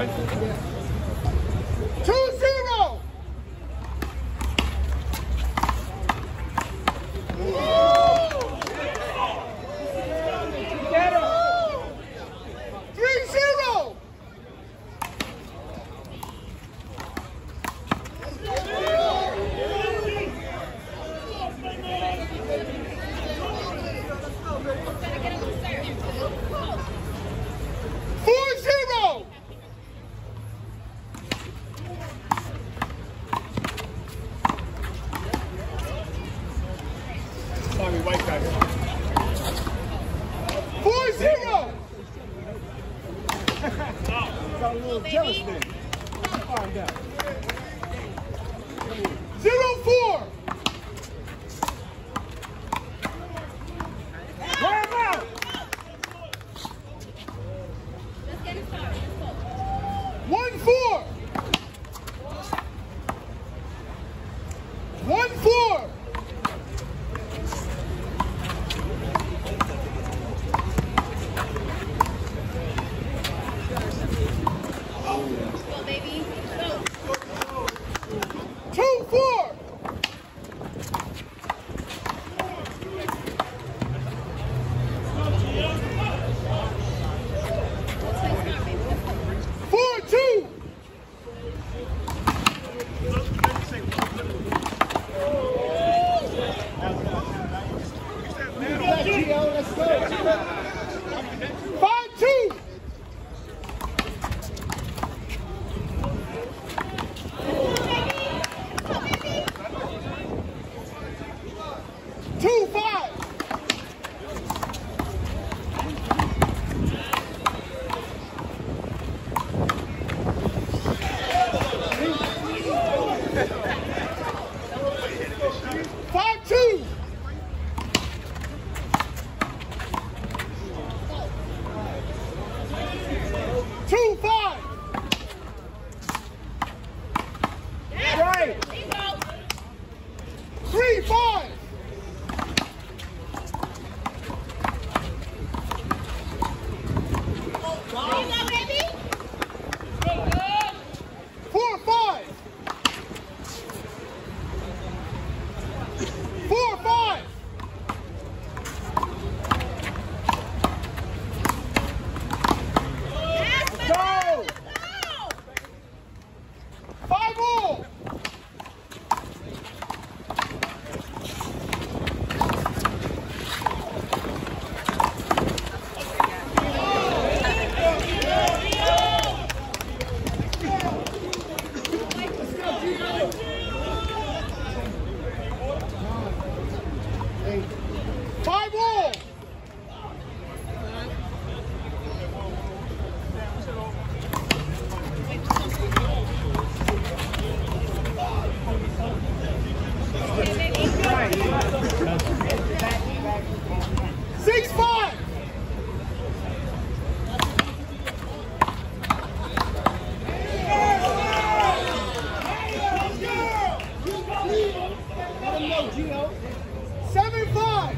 2-0. Get him. 3-0. 4-0. Sorry, white guy. 4-0. Got a little jealous there. Find out. 0-4. Wear him out. 1-4. 1-4. 2-4. 4-2. Let's go. 5-2. 2-5. 5-2. 2-5. Right. 3-5. 4-5. 4-5. 5-all. 5-all. 6-5. 7-5.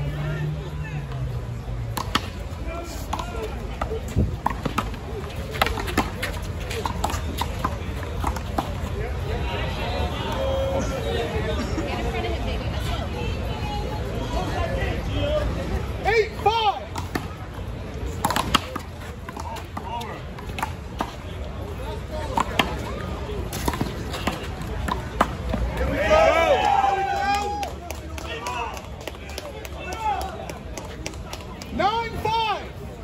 8-5. 9-5.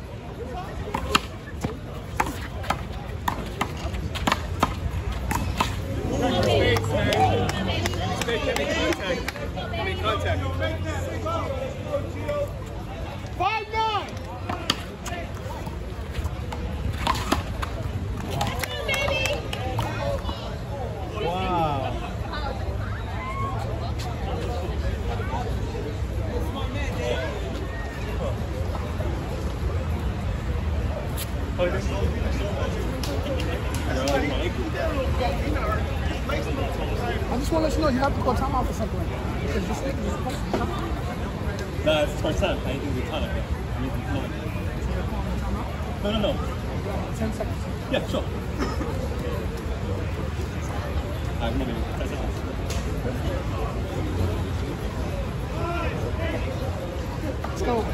5-9. I just want to let you know you have to call timeout for something like that. No, it's the first time. I didn't think we caught it. No. 10 seconds. Yeah, sure. I'm gonna be president. Let's go.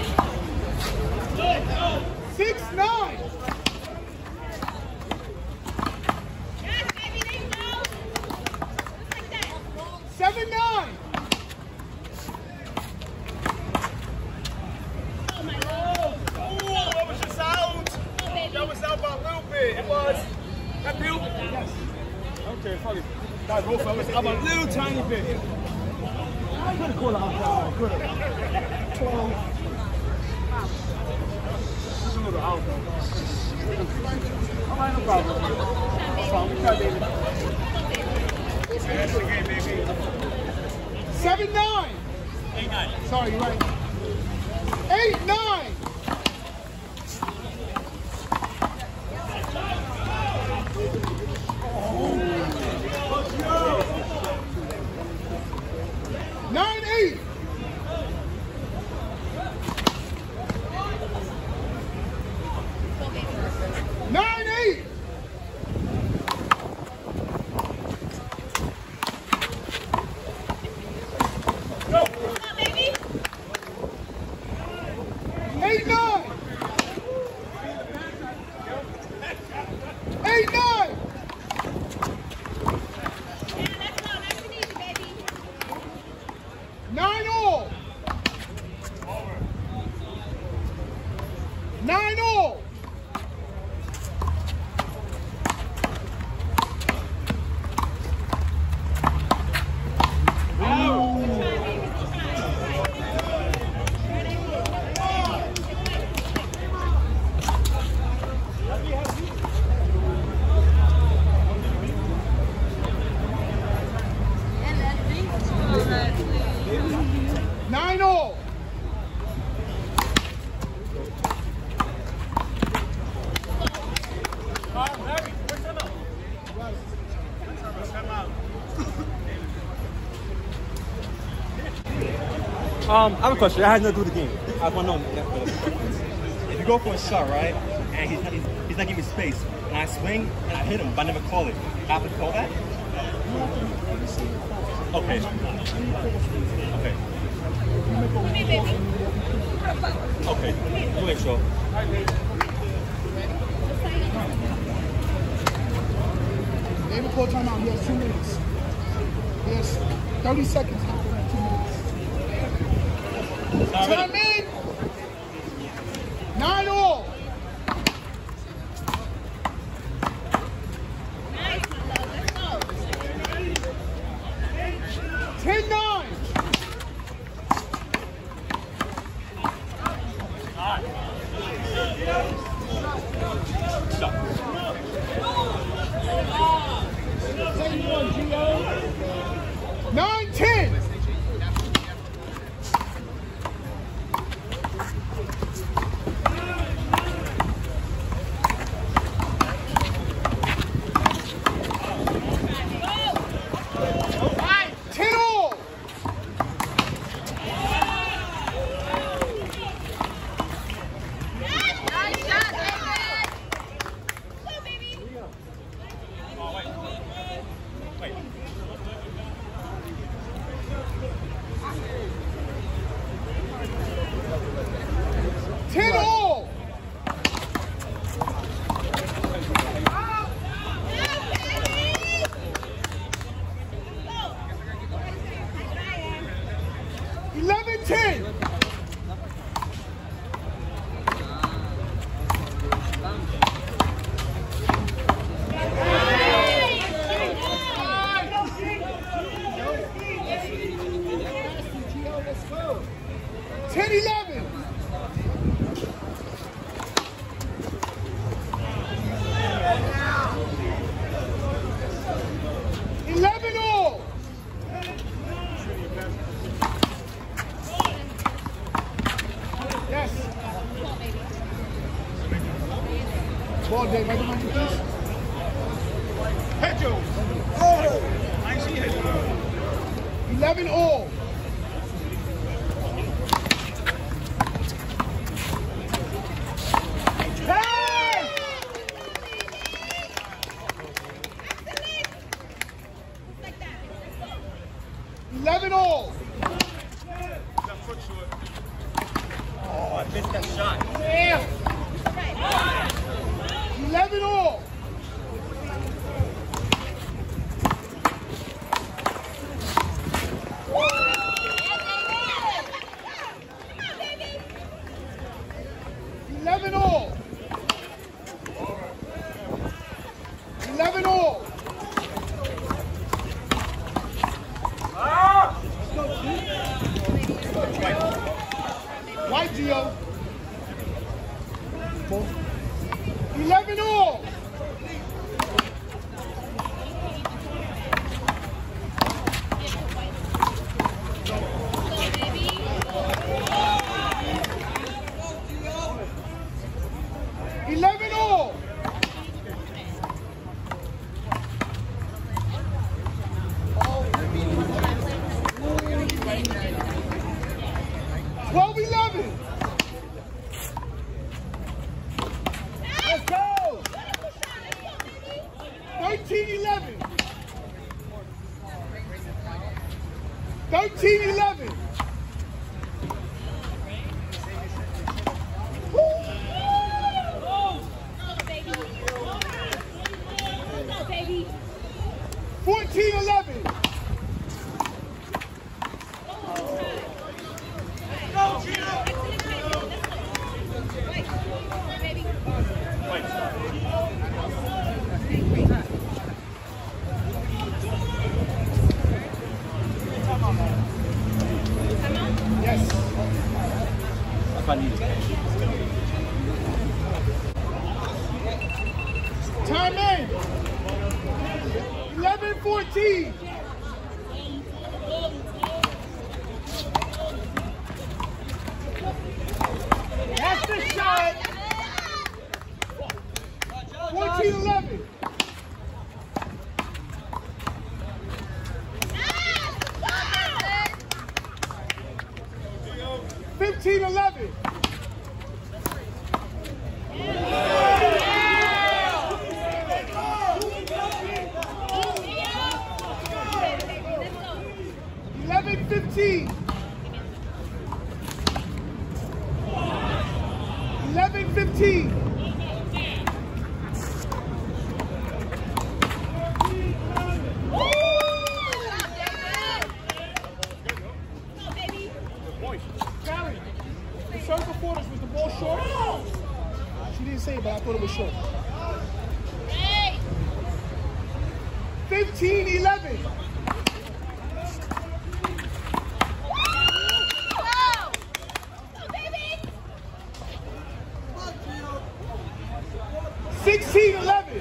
6-9. Yes, baby, there you go. Just like that. 7-9. Oh, my Lord. Oh, that was just out. Go, baby. That was out by a little bit. It was. That you? Yes. Okay, fuck it. That both of us. I'm a little tiny bit. Could have called out. Could have. 12. Just a little out, though. All right, no problem. That's fine. We try, baby. That's the game, baby. 7-9. 8-9. Sorry, you're right. 8-9. Go, baby. 9-8. Come on, baby. 8-9. 8-9. Yeah, let's go. Nice and easy, baby. 9-all. 9-all. Nine all. I have a question. That has nothing to do with the game. I want to know. If you go for a shot, right, and he's not giving me space, and I swing and I hit him, but I never call it, I have to call that? Okay. Okay. Come here, baby. Okay. We'll make sure. David called timeout. He has 2 minutes. He has 30 seconds after that 2 minutes. Time in. 9 all. Nice, my love. Let's go. 10-9. Stop. 9-10. Go, baby. Oh, wait. Wait. 10 all. Go. 11-10. Ten 11. 11 all. Yes. Ball, Dave. Right behind you, please. Head Joe. Oh, I see head Joe. 11 all. 11 all. Oh, I missed that shot. Yeah. 11 all. White Gio. 11 all. Let's go! 13-11. 13-11. Baby. 14-11. Yes. That's what I need. Time in. 11-14. That's the shot. 14-11. 15-11. $11-15. 11-15. Gary, the serve before this, was the ball short? She didn't say it, but I thought it was short. 15-11. $16-11.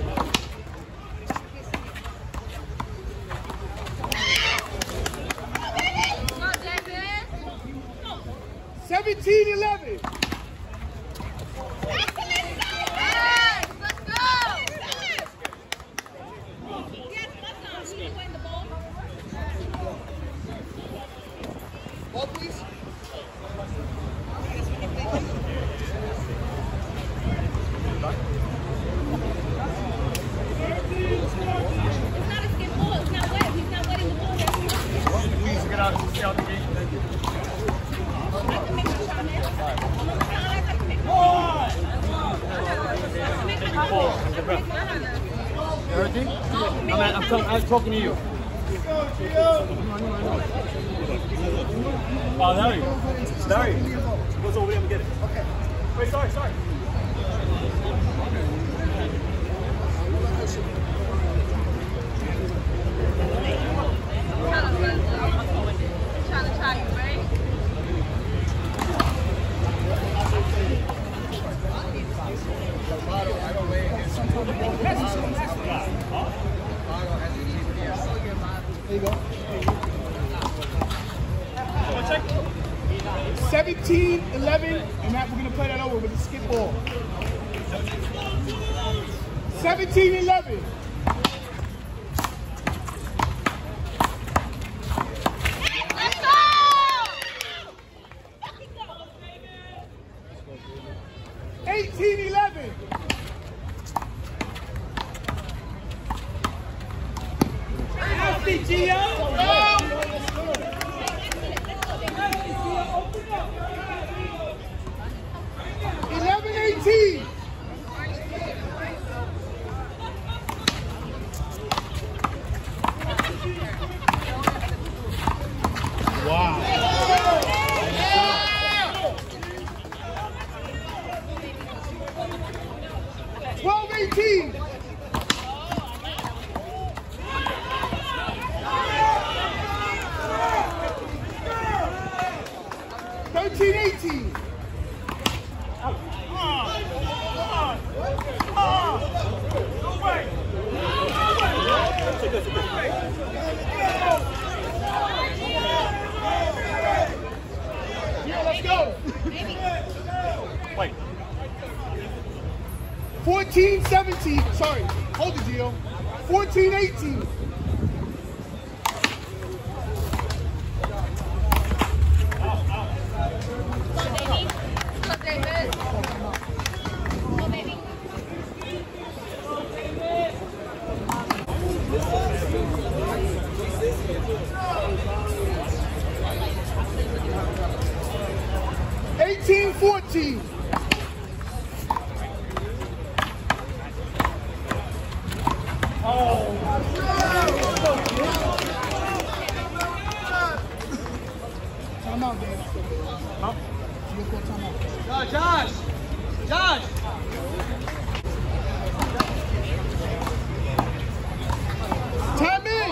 17-11. Ball, please. Everything? I'm talking to you. Oh, Larry. Larry. What's over there? I'm get it. Okay. Wait, sorry. Trying to try you, right? There you go. 17-11, and that we're gonna play that over with the skip ball. 17-11. Let's go! 18-11. Healthy, Gio. 14-18. Sorry. Hold it, Gio. 14-18. Go, David. Go, baby. 18-14. Time out, man. Huh? You go time out. Josh! Josh! Time in.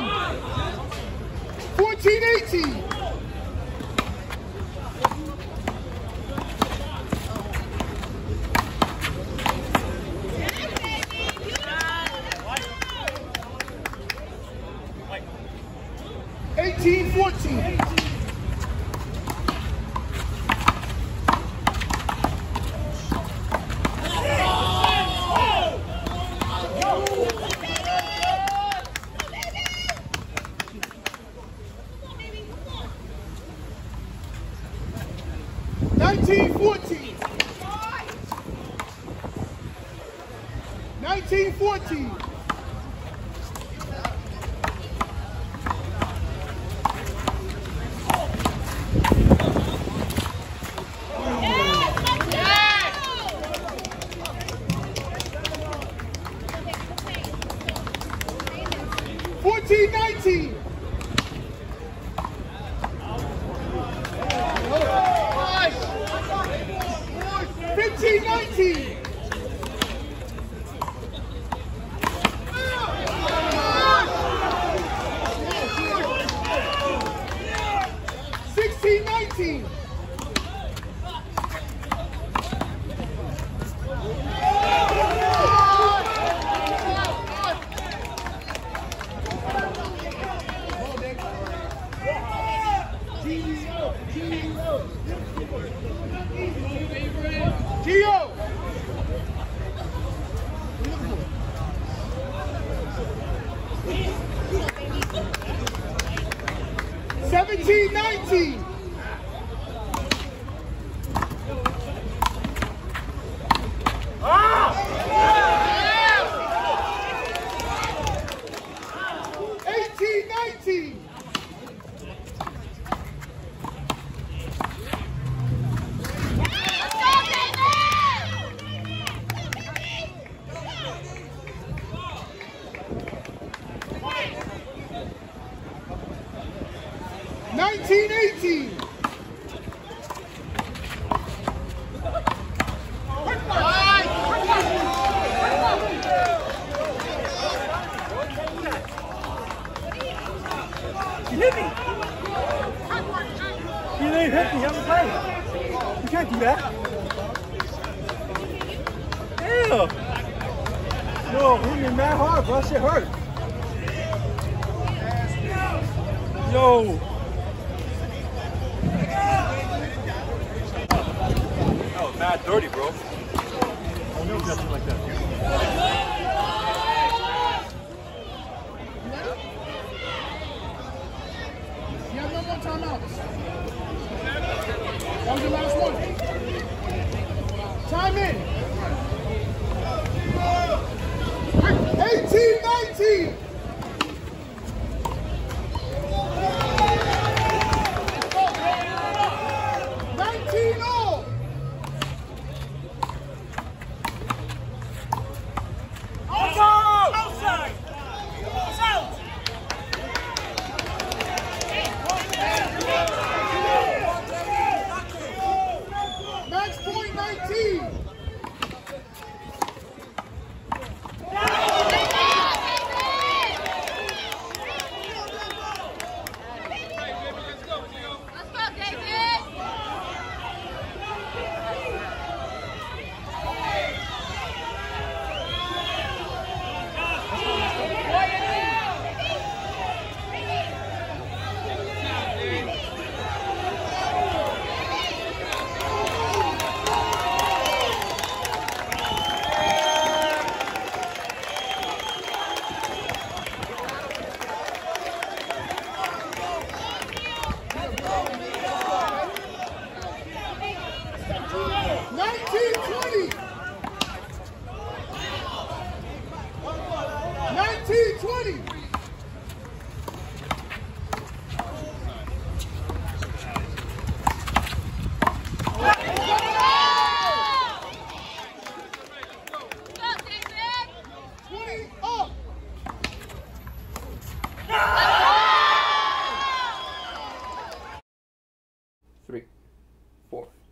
14-18. Eighteen, 14. Nineteen, 14. 19-14. Fourteen, 19. 15-19. 16-19. 17-19. 18-19. 19-18. 'He hit me. He didn't hit me. I'm playing. You can't do that. Ew. Yo, hit me mad hard, bro. Shit hurt. Yo. That was mad dirty, bro. I never got something like that. You have no more timeouts. That was your last one. Time in. 18-19. 19-all. 20. Go, David! 20 up. Three, 4.